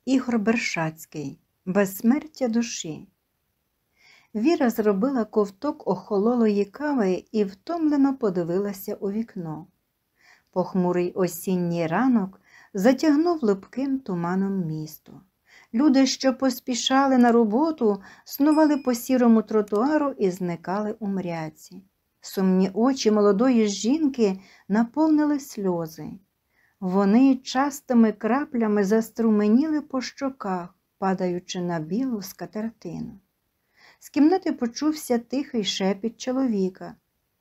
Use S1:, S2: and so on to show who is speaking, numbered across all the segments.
S1: Ігор Бершацький. Безсмертя душі. Віра зробила ковток охололої кави і втомлено подивилася у вікно. Похмурий осінній ранок затягнув липким туманом місто. Люди, що поспішали на роботу, снували по сірому тротуару і зникали у мряці. Сумні очі молодої жінки наповнили сльози. Вони частими краплями заструменіли по щоках, падаючи на білу скатертину. З кімнати почувся тихий шепіт чоловіка.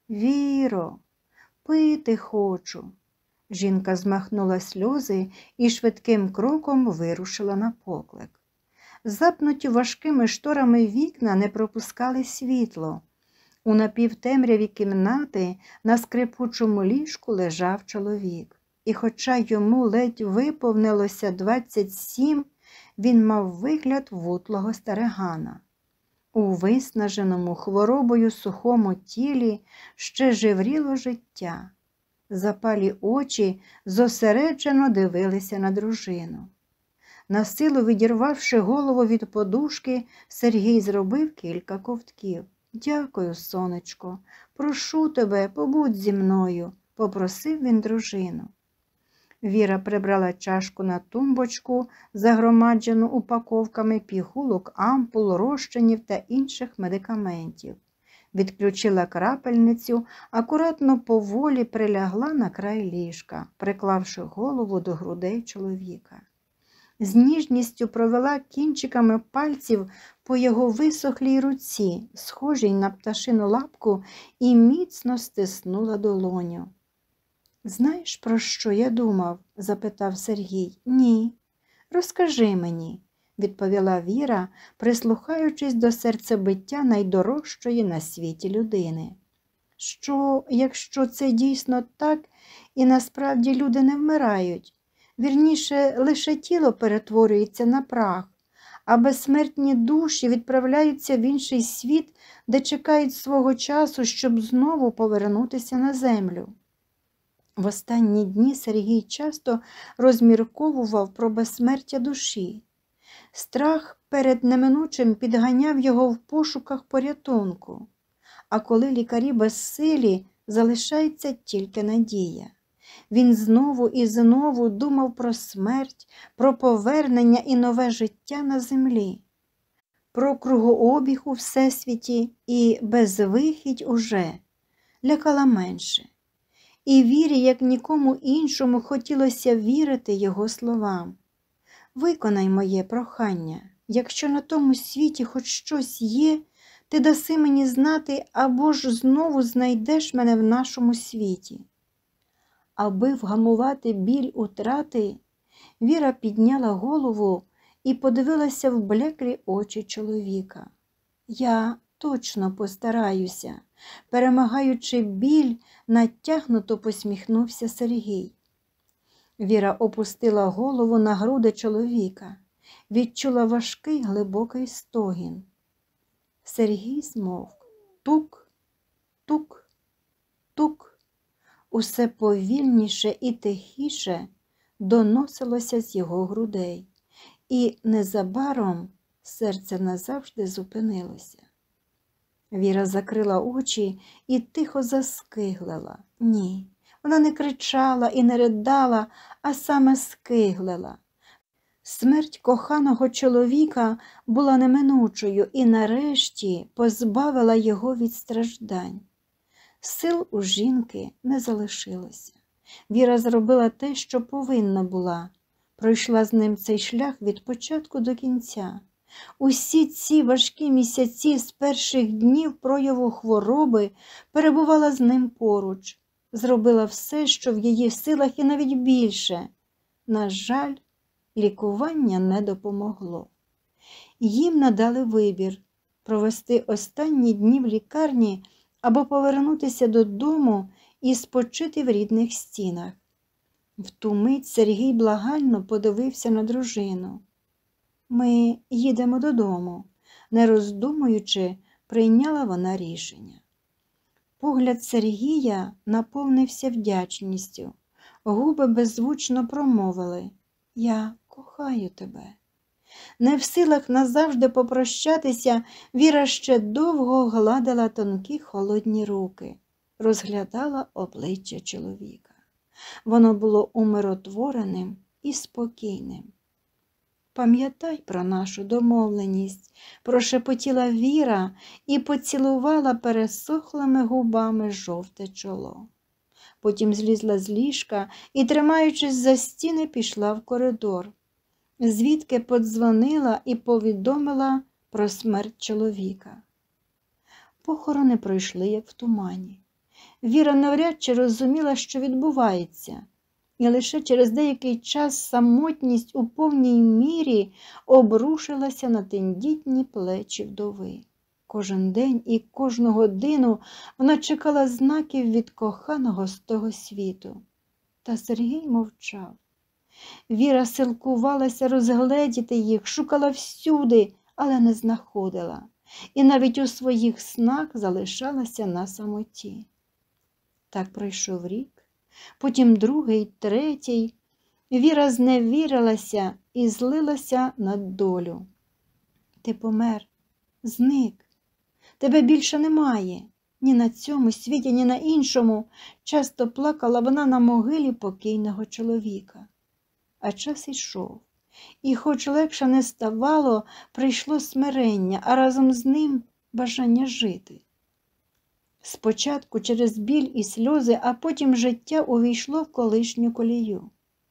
S1: «Віро, пити хочу». Жінка змахнула сльози і швидким кроком вирушила на поклик. Запнуті важкими шторами вікна не пропускали світло. У напівтемряві кімнати на скрипучому ліжку лежав чоловік. І хоча йому ледь виповнилося 27, він мав вигляд вутлого старигана. У виснаженому хворобою сухому тілі ще жевріло життя. Запалі очі зосереджено дивилися на дружину. Насилу відірвавши голову від подушки, Сергій зробив кілька ковтків. «Дякую, сонечко, прошу тебе, побудь зі мною», – попросив він дружину. Віра прибрала чашку на тумбочку, загромаджену упаковками пігулок, ампул, розчинів та інших медикаментів. Відключила крапельницю, акуратно поволі прилягла на край ліжка, приклавши голову до грудей чоловіка. З ніжністю провела кінчиками пальців по його висохлій руці, схожій на пташину лапку, і міцно стиснула долоню. «Знаєш, про що я думав?» – запитав Сергій. «Ні. Розкажи мені», – відповіла Віра, прислухаючись до серцебиття найдорожчої на світі людини. «Що, якщо це дійсно так, і насправді люди не вмирають? Вірніше, лише тіло перетворюється на прах, а безсмертні душі відправляються в інший світ, де чекають свого часу, щоб знову повернутися на землю». В останні дні Сергій часто розмірковував про безсмертя душі. Страх перед неминучим підганяв його в пошуках порятунку. А коли лікарі безсилі, залишається тільки надія. Він знову і знову думав про смерть, про повернення і нове життя на землі, про кругообіг у всесвіті і безвихідь уже лякала менше. І Вірі, як нікому іншому, хотілося вірити його словам. «Виконай моє прохання. Якщо на тому світі хоч щось є, ти даси мені знати, або ж знову знайдеш мене в нашому світі». Аби вгамувати біль утрати, Віра підняла голову і подивилася в блеклі очі чоловіка. «Я точно постараюся», – перемагаючи біль, натягнуто посміхнувся Сергій. Віра опустила голову на груди чоловіка, відчула важкий глибокий стогін. Сергій змовк. Тук, тук, тук. Усе повільніше і тихіше доносилося з його грудей, і незабаром серце назавжди зупинилося. Віра закрила очі і тихо заскиглила. Ні, вона не кричала і не ридала, а саме скиглила. Смерть коханого чоловіка була неминучою і нарешті позбавила його від страждань. Сил у жінки не залишилося. Віра зробила те, що повинна була. Пройшла з ним цей шлях від початку до кінця. Усі ці важкі місяці з перших днів прояву хвороби перебувала з ним поруч. Зробила все, що в її силах, і навіть більше. На жаль, лікування не допомогло. Їм надали вибір – провести останні дні в лікарні або повернутися додому і спочити в рідних стінах. В ту мить Сергій благально подивився на дружину. «Ми їдемо додому», – не роздумуючи, прийняла вона рішення. Погляд Сергія наповнився вдячністю. Губи беззвучно промовили: «Я кохаю тебе». Не в силах назавжди попрощатися, Віра ще довго гладила тонкі холодні руки, розглядала обличчя чоловіка. Воно було умиротвореним і спокійним. «Пам'ятай про нашу домовленість», – прошепотіла Віра і поцілувала пересохлими губами жовте чоло. Потім злізла з ліжка і, тримаючись за стіни, пішла в коридор, звідки подзвонила і повідомила про смерть чоловіка. Похорони пройшли, як в тумані. Віра навряд чи розуміла, що відбувається, і лише через деякий час самотність у повній мірі обрушилася на тендітні плечі вдови. Кожен день і кожну годину вона чекала знаків від коханого з того світу. Та Сергій мовчав. Віра силкувалася розгледіти їх, шукала всюди, але не знаходила. І навіть у своїх снах залишалася на самоті. Так пройшов рік, потім другий, третій. Віра зневірилася і злилася на долю. Ти помер, зник. Тебе більше немає. Ні на цьому світі, ні на іншому. Часто плакала вона на могилі покійного чоловіка. А час ішов. І хоч легше не ставало, прийшло смирення, а разом з ним бажання жити. Спочатку через біль і сльози, а потім життя увійшло в колишню колію.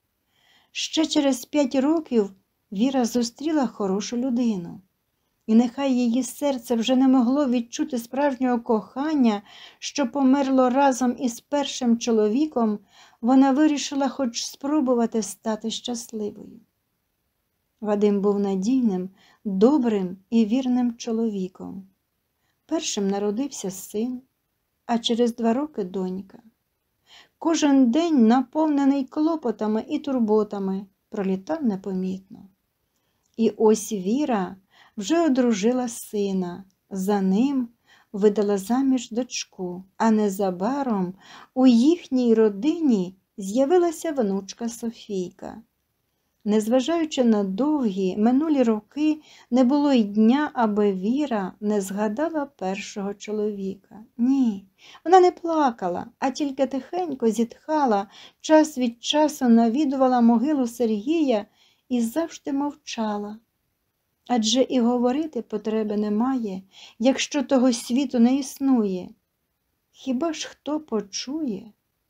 S1: Ще через 5 років Віра зустріла хорошу людину. І нехай її серце вже не могло відчути справжнього кохання, що померло разом із першим чоловіком, вона вирішила хоч спробувати стати щасливою. Вадим був надійним, добрим і вірним чоловіком. Першим народився син, а через 2 роки донька. Кожен день, наповнений клопотами і турботами, пролітав непомітно. І ось Віра вже одружила сина, за ним видала заміж дочку, а незабаром у їхній родині з'явилася внучка Софійка. Незважаючи на довгі минулі роки, не було й дня, аби Віра не згадала першого чоловіка. Ні, вона не плакала, а тільки тихенько зітхала, час від часу навідувала могилу Сергія і завжди мовчала. Адже і говорити потреби немає, якщо того світу не існує. Хіба ж хто почує?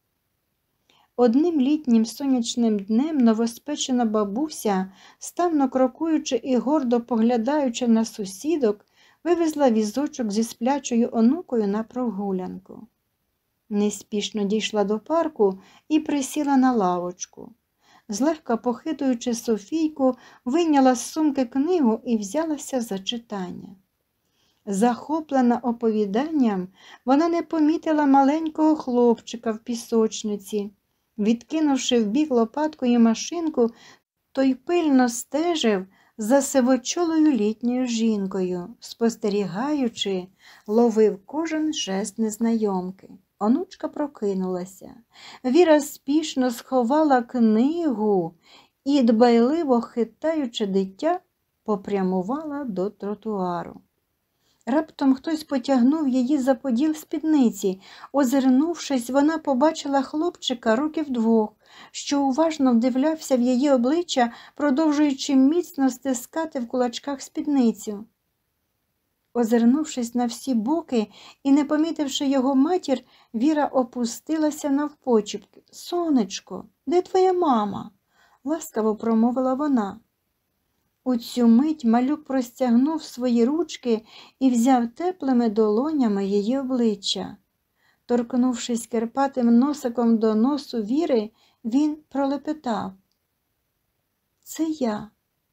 S1: Одним літнім сонячним днем новоспечена бабуся, ставно крокуючи і гордо поглядаючи на сусідок, вивезла візочок зі сплячою онукою на прогулянку. Неспішно дійшла до парку і присіла на лавочку. Злегка похитуючи Софійку, вийняла з сумки книгу і взялася за читання. Захоплена оповіданням, вона не помітила маленького хлопчика в пісочниці. Відкинувши вбік лопаткою машинку, той пильно стежив за сивочолою літньою жінкою, спостерігаючи, ловив кожен жест незнайомки. Онучка прокинулася. Віра спішно сховала книгу і, дбайливо хитаючи дитя, попрямувала до тротуару. Раптом хтось потягнув її за поділ спідниці. Озирнувшись, вона побачила хлопчика років 2, що уважно вдивлявся в її обличчя, продовжуючи міцно стискати в кулачках спідницю. Озирнувшись на всі боки і не помітивши його матір, Віра опустилася навпочіпки. «Сонечко, де твоя мама?» – ласкаво промовила вона. У цю мить малюк простягнув свої ручки і взяв теплими долонями її обличчя. Торкнувшись кирпатим носиком до носу Віри, він пролепетав: «Це я».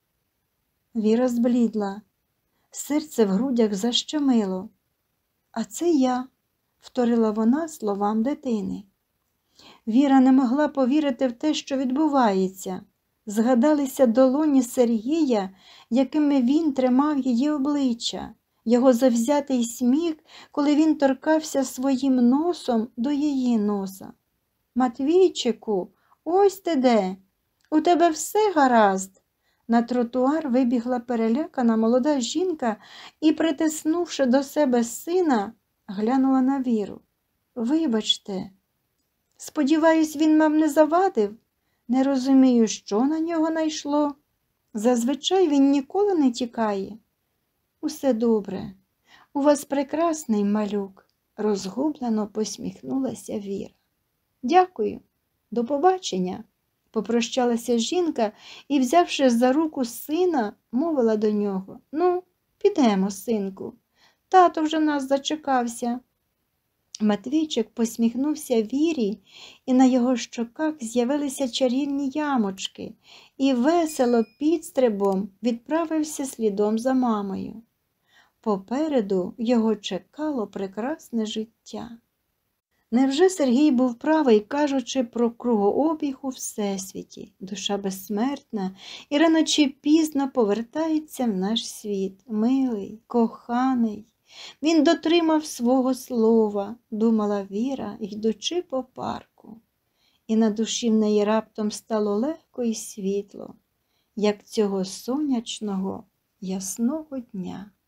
S1: Віра зблідла. Серце в грудях защемило. «А це я», – вторила вона словам дитини. Віра не могла повірити в те, що відбувається. Згадалися долоні Сергія, якими він тримав її обличчя, його завзятий сміх, коли він торкався своїм носом до її носа. «Матвійчику, ось ти де! У тебе все гаразд?» На тротуар вибігла перелякана молода жінка і, притиснувши до себе сина, глянула на Віру. «Вибачте, сподіваюсь, він вам не завадив? Не розумію, що на нього найшло. Зазвичай він ніколи не тікає». «Усе добре. У вас прекрасний малюк», – розгублено посміхнулася Віра. «Дякую. До побачення», – попрощалася жінка і, взявши за руку сина, мовила до нього. «Ну, підемо, синку. Тато вже нас зачекався». Матвійчик посміхнувся Вірі, і на його щоках з'явилися чарівні ямочки, і весело підстрибом відправився слідом за мамою. Попереду його чекало прекрасне життя. Невже Сергій був правий, кажучи про кругообіг у Всесвіті? Душа безсмертна і рано чи пізно повертається в наш світ. Милий, коханий. Він дотримав свого слова, думала Віра, йдучи по парку. І на душі в неї раптом стало легко і світло, як цього сонячного, ясного дня.